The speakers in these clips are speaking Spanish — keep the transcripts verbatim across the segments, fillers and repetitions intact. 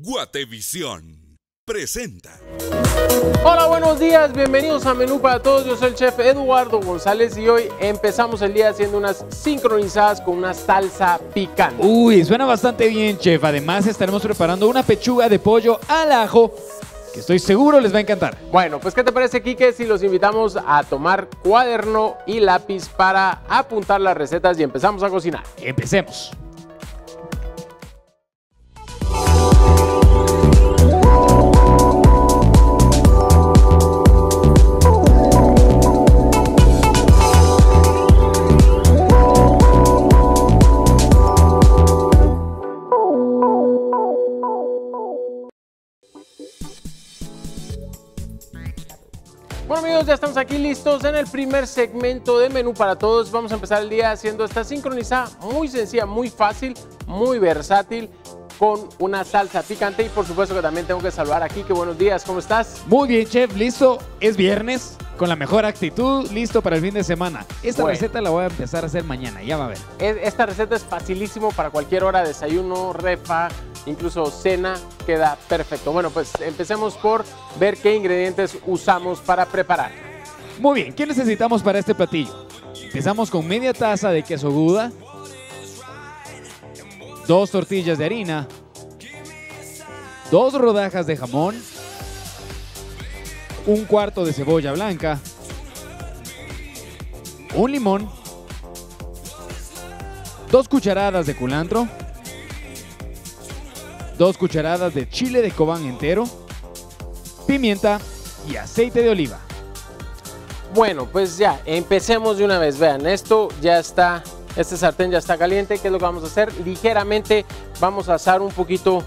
Guatevisión presenta. Hola, buenos días, bienvenidos a Menú para Todos. Yo soy el chef Eduardo González y hoy empezamos el día haciendo unas sincronizadas con una salsa picante. Uy, suena bastante bien, chef. Además estaremos preparando una pechuga de pollo al ajo que estoy seguro les va a encantar. Bueno, pues ¿qué te parece, Quique, si los invitamos a tomar cuaderno y lápiz para apuntar las recetas y empezamos a cocinar? Empecemos. Bueno, amigos, ya estamos aquí listos en el primer segmento de Menú para Todos. Vamos a empezar el día haciendo esta sincronizada muy sencilla, muy fácil, muy versátil, con una salsa picante. Y por supuesto que también tengo que saludar aquí. Que buenos días, ¿cómo estás? Muy bien, chef, listo. Es viernes, con la mejor actitud, listo para el fin de semana. Esta Bueno. receta la voy a empezar a hacer mañana, ya va a ver. Esta receta es facilísimo para cualquier hora, desayuno, refa, incluso cena, queda perfecto. Bueno, pues empecemos por ver qué ingredientes usamos para preparar. Muy bien, ¿qué necesitamos para este platillo? Empezamos con media taza de queso Gouda, dos tortillas de harina, dos rodajas de jamón, un cuarto de cebolla blanca, un limón, dos cucharadas de culantro, dos cucharadas de chile de Cobán entero, pimienta y aceite de oliva. Bueno, pues ya, empecemos de una vez. Vean, esto ya está, este sartén ya está caliente. ¿Qué es lo que vamos a hacer? Ligeramente vamos a asar un poquito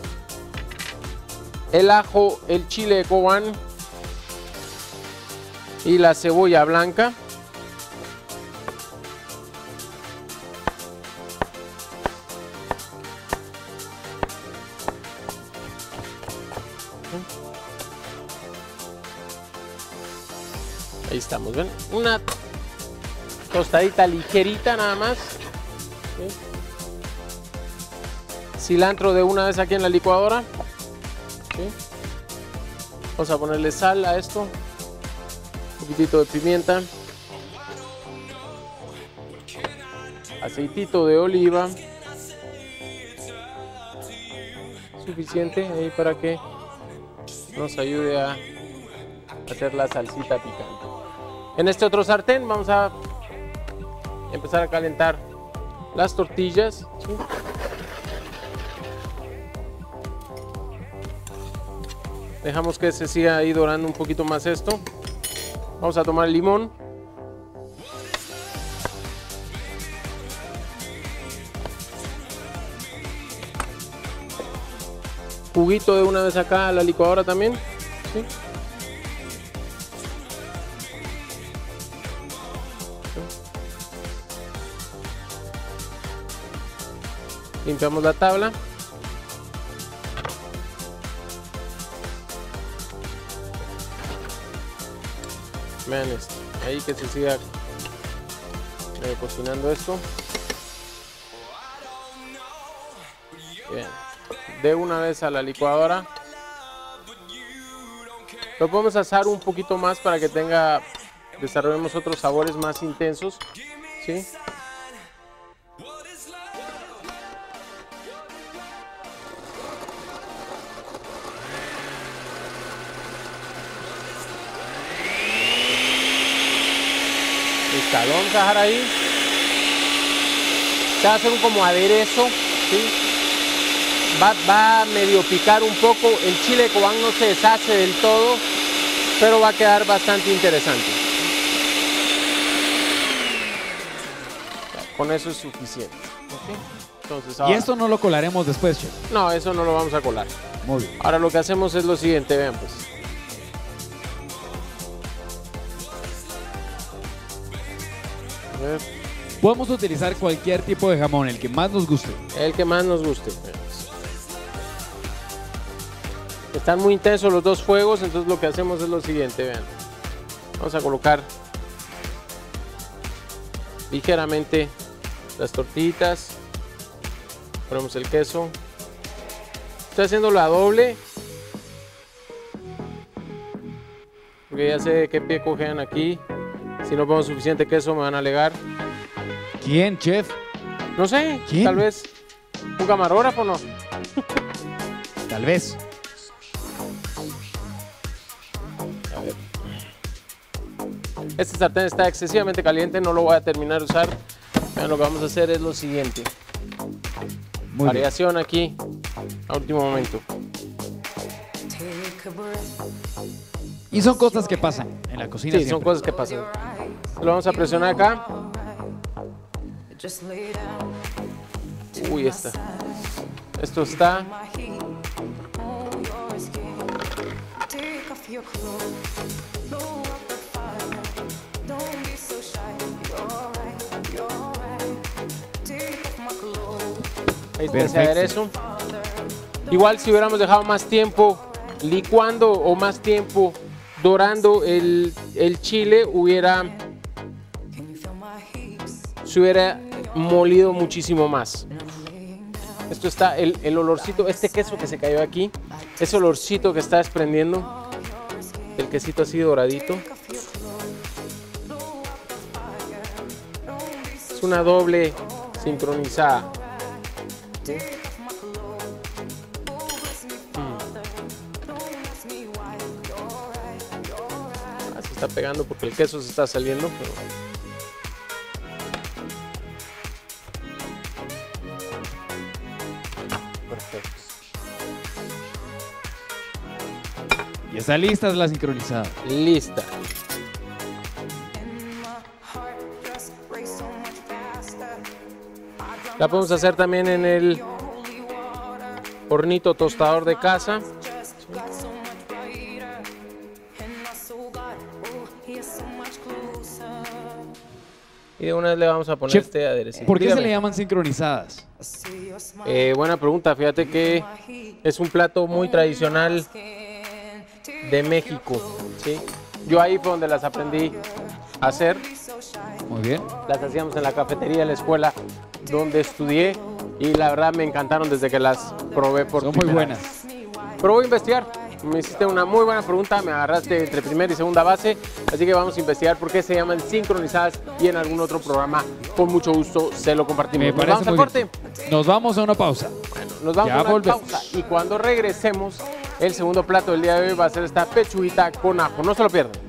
el ajo, el chile de Cobán y la cebolla blanca. Ahí estamos, ¿ven? Una tostadita ligerita nada más. ¿Sí? Cilantro de una vez aquí en la licuadora. ¿Sí? Vamos a ponerle sal a esto. Un poquitito de pimienta. Aceitito de oliva. Suficiente ahí para que nos ayude a hacer la salsita picante. En este otro sartén vamos a empezar a calentar las tortillas. ¿Sí? Dejamos que se siga ahí dorando un poquito más esto. Vamos a tomar el limón. Juguito de una vez acá a la licuadora también. ¿Sí? Limpiamos la tabla. Vean esto, ahí que se siga eh, cocinando esto. Bien. De una vez a la licuadora. Lo podemos asar un poquito más para que tenga, desarrollemos otros sabores más intensos. ¿Sí? Listo, lo vamos a dejar ahí. Se va a hacer un como aderezo, ¿sí? Va, va a medio picar un poco. El chile de Cobán no se deshace del todo, pero va a quedar bastante interesante. Con eso es suficiente. ¿Okay? Entonces, ahora, Y esto no lo colaremos después, chef. no, eso no lo vamos a colar. Muy bien. Ahora lo que hacemos es lo siguiente, vean pues. A ver, Podemos utilizar cualquier tipo de jamón, el que más nos guste. el que más nos guste. Están muy intensos los dos fuegos, entonces lo que hacemos es lo siguiente, vean. Vamos a colocar ligeramente las tortillitas, ponemos el queso, Estoy haciendo la doble. Porque ya sé qué pie cogen aquí. Si no pongo suficiente queso me van a alegar. ¿Quién, chef? No sé, ¿Quién? tal vez un camarógrafo, ¿no? Tal vez. A ver. Este sartén está excesivamente caliente, no lo voy a terminar de usar. Vean, lo que vamos a hacer es lo siguiente. Muy Variación aquí, a último momento. Y son cosas que pasan en la cocina. Sí, siempre. son cosas que pasan. Lo vamos a presionar acá. Uy, esta. Esto está. Ahí está ese aderezo. Igual si hubiéramos dejado más tiempo licuando o más tiempo dorando el, el chile, hubiera se hubiera molido muchísimo más. Esto está, el, el olorcito, este queso que se cayó aquí, ese olorcito que está desprendiendo, el quesito así doradito. Es una doble sincronizada. ¿Sí? Mm. Ah, se está pegando porque el queso se está saliendo, pero... Perfecto. Y está lista la sincronizada. Lista. La podemos hacer también en el hornito tostador de casa. Y de una vez le vamos a poner Chef, este aderecito. ¿por qué Dígame. se le llaman sincronizadas? Eh, buena pregunta. Fíjate que es un plato muy tradicional de México, ¿sí? Yo ahí fue donde las aprendí a hacer. Muy bien. Las hacíamos en la cafetería de la escuela donde estudié y la verdad me encantaron desde que las probé por Son muy primera buenas. vez. Pero voy a investigar. Me hiciste una muy buena pregunta, me agarraste entre primera y segunda base, así que vamos a investigar por qué se llaman sincronizadas y en algún otro programa con mucho gusto se lo compartimos. Me ¿Nos parece vamos al muy corte? bien. Nos vamos a una pausa. Bueno, nos vamos Ya a una volvemos. pausa y cuando regresemos el segundo plato del día de hoy va a ser esta pechuguita con ajo. No se lo pierdan.